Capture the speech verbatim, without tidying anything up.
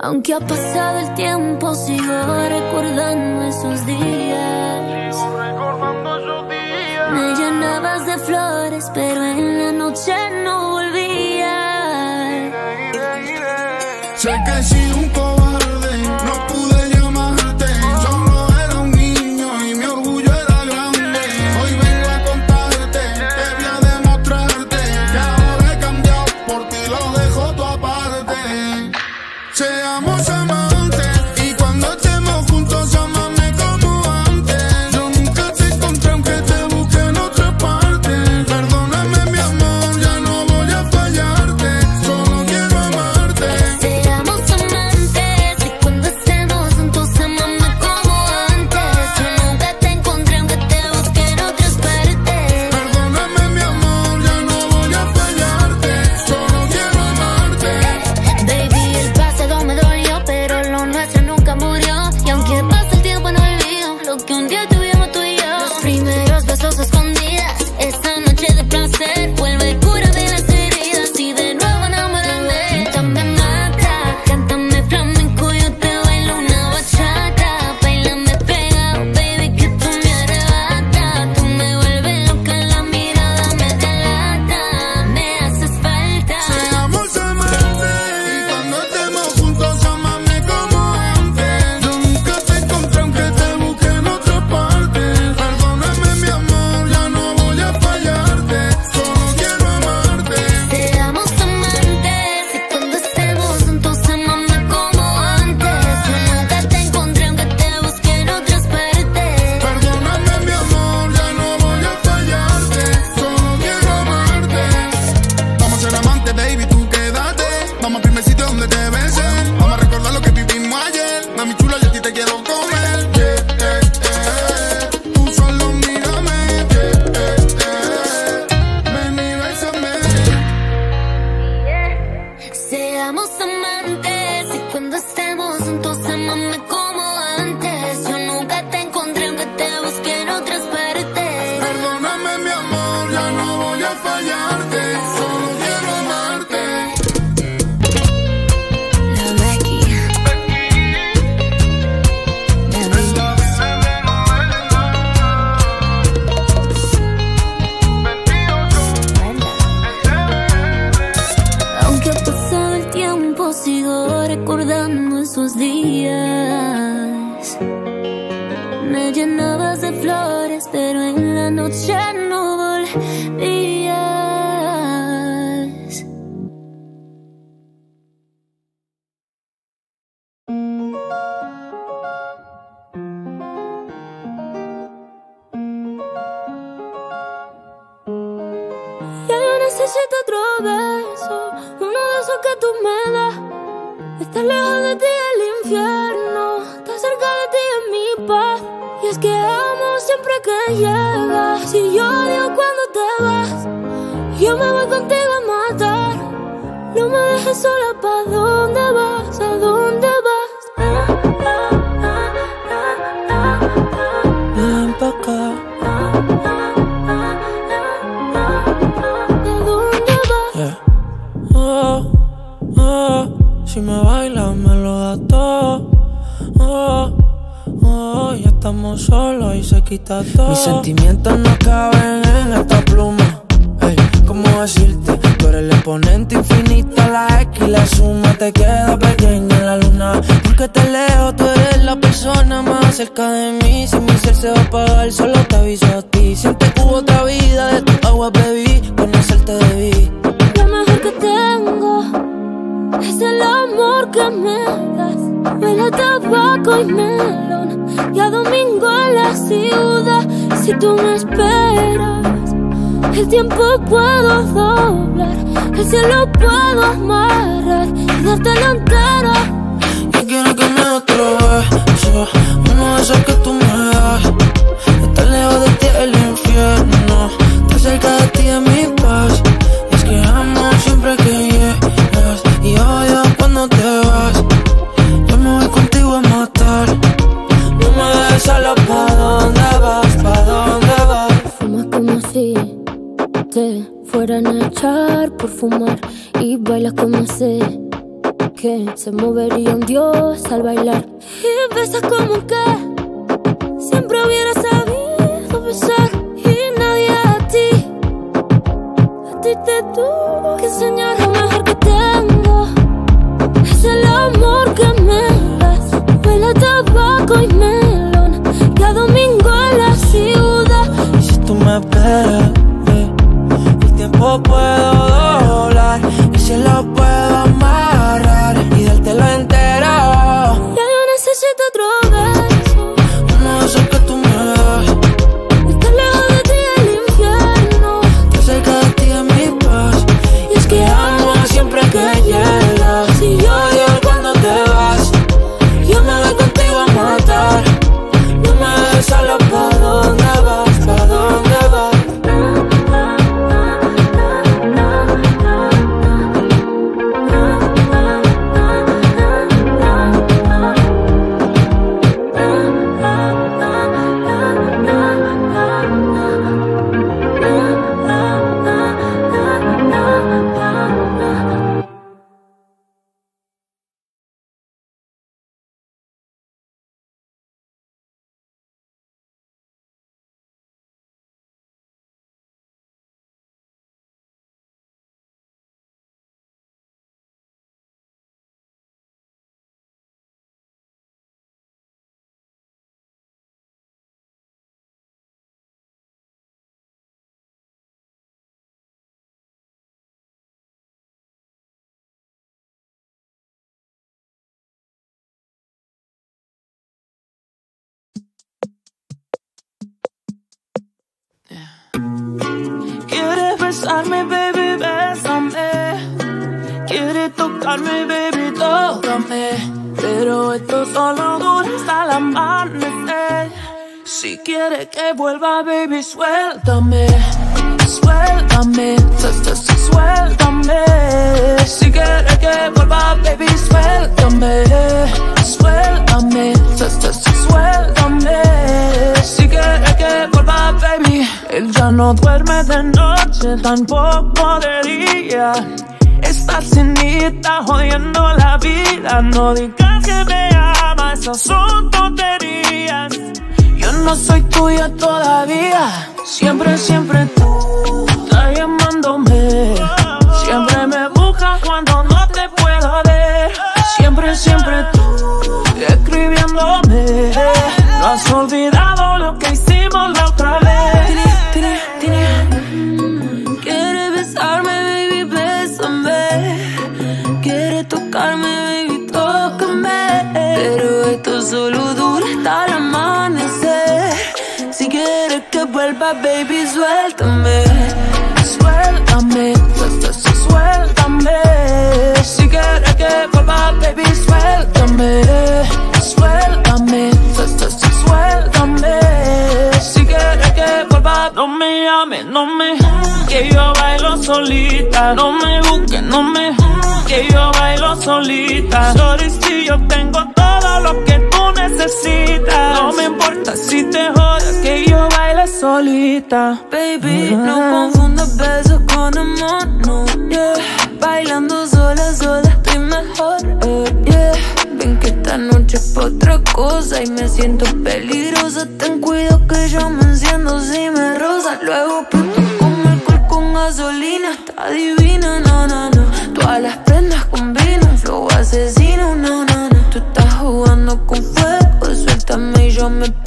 Aunque ha pasado el tiempo, sigo recordando esos días. Sigo recordando esos días. Me llenabas de flores, pero en la noche no volvías. Sé que he sido un cobarde, no pude llamarte. Solo era un niño y mi orgullo era grande. Hoy vengo a contarte, te voy a demostrarte que ahora he cambiado por ti, lo dejo todo aparte. Seamos amantes y cuando estemos juntos, amame como antes. Yo nunca te encontré aunque te busqué en otra parte. Perdóname mi amor, ya no voy a fallarte. Solo quiero amarte. Seamos amantes y cuando estemos juntos, amame como antes. Yo nunca te encontré aunque te busqué en otras partes. Perdóname mi amor, ya no voy a fallarte. Solo quiero amarte. Baby, el pasado me dolió, pero lo nuestro nunca murió. Y aunque pase el tiempo no olvido lo que un día tuvimos tú y yo. Los primeros besos escondidas, esa noche de placer. Vuelve y cúrame las heridas y de nuevo enamórame. Cántame mata, cántame flamenco, yo te bailo una bachata. Bailame pegado, baby, que tú me arrebatas. Tú me vuelves loca, la mirada me delata. Me haces falta. Seamos amantes y cuando estemos juntos, amame como antes. Yo nunca te encontré aunque te busqué en otra parte. Perdóname mi amor, ya no voy a fallarte. Solo quiero amarte. Seamos amantes y cuando estemos juntos, amame como antes. Yo nunca te encontré aunque te busqué en otras partes. Perdóname mi amor, ya no voy a fallarte. Solo quiero amarte. Vamos a ser amantes, baby, tú quédate. Vamos al primer sitio donde te besen. Vamos a recordar lo que vivimos ayer. Mami chula, yo a ti te quiero comer. Yeah, eh, eh. Tú solo mírame. Yeah, eh, eh. Ven y bésame. Seamos amantes y cuando estemos juntos, amame como antes. Yo nunca te encontré aunque te busqué en otras partes. Perdóname mi amor, ya no voy a fallarte. Solo quiero amarte. La Becky. Aunque ha pasado el tiempo, sigo recordando esos días. Me llenabas de flores, pero en la noche no volvías. Ya yo necesito otro beso, uno de esos que tú me das. Estar lejos de ti es el infierno, estar cerca de ti es mi paz. Y es que amo siempre que llegas, y yo odio cuando te vas. Yo me voy contigo a matar, no me dejes sola. ¿Pa' dónde vas? ¿A dónde vas? Ah, ah, ah, ah, ah, ah. Ven pa' acá. Yeah. Oh, oh, si me bailas me lo das todo. Oh, oh, ya estamos solos y se quita todo. Mis sentimientos no caben en esta pluma. Ey, ¿cómo decirte? Tú eres el exponente infinito, la X y la suma te queda pequeña en la luna. Porque te leo, tú eres la persona más cerca de mí. Si mi ser se va a apagar, solo te aviso a ti. Siente que hubo otra vida, de tu agua bebí, conocerte debí. Lo mejor que tengo es el amor que me das. Huele a tabaco y melón, y a domingo en la ciudad. Si tú me esperas, el tiempo puedo doblar, el cielo puedo amarrar y dártelo entero. Yo quiero que me des otro beso, uno de esos que tú me das. Estar lejos de ti es el infierno, estar cerca de ti es mi paz. Y es que amo siempre que llegas, y odio cuando te vas. Yo me voy contigo a matar, no me dejes sola. ¿Pa' dónde vas? ¿Pa' dónde vas? Fumas como si te fueran a echar por fumar, y bailas como sé que que se movería un dios al bailar. Y besas como que siempre hubiera sabido besar. Y nadie a ti, a ti te tuvo que enseñar. Lo mejor que tengo es el amor que me das. Huele a tabaco y melón, cada domingo en la ciudad. Y si tú me esperas, eh, el tiempo puedo doblar. Y si lo puedo amarrar y dártelo entero. Ya yo necesito otro beso, uno de esos que tú me das. estar lejos de ti el infierno, Estar cerca de ti es mi paz. Y es que amo siempre que llegas. si yo Odio cuando te vas. Yo me voy contigo a matar. No me dejes solo. ¿Pa' dónde vas? ¿Pa' dónde vas? Quieres besarme, baby, bésame. Quieres tocarme, baby, tócame. Pero esto solo dura hasta el amanecer. Si quieres que vuelva, baby, suéltame. Suéltame, su- su- su- suéltame. Si quieres que vuelva, baby, suéltame. Suéltame, su- su- su- suéltame. Si quieres que vuelva, baby. Él ya no duerme de noche, tampoco de día. Esta cenita jodiendo la vida. No digas que me amas, esas son tonterías. Yo no soy tuya todavía. Siempre, siempre tú estás llamándome. Siempre me buscas cuando no te puedo ver. Siempre, siempre tú escribiéndome. No has olvidado lo que hicimos la otra vez. Tine, tine, tine. Quieres besarme, baby, bésame. Quieres tocarme, baby, tócame. Pero esto solo dura hasta el amanecer. Si quieres que vuelva, baby, suéltame. Suéltame, su- su- su- suéltame. Si quieres que vuelva, baby, suéltame. Suéltame, su- su- su- suéltame. Si quieres que vuelva, no me llames, no me. Que yo bailo solita. No me busques, no me. Que yo bailo solita. Sorry si yo tengo todo lo que tú necesitas. No me importa si te jodas, que yo baile solita. Baby, no confundas besos con amor, no, yeah. Bailando sola, sola estoy mejor, eh, yeah. Ven que esta noche es pa' otra cosa y me siento peligrosa. Ten cuidado que yo me enciendo si me rozas. Luego exploto como alcohol con gasolina. Está divina, no, no, no. Todas las prendas combinan, flow asesino, no, no, no. Tú estás jugando con fuego, suéltame y yo me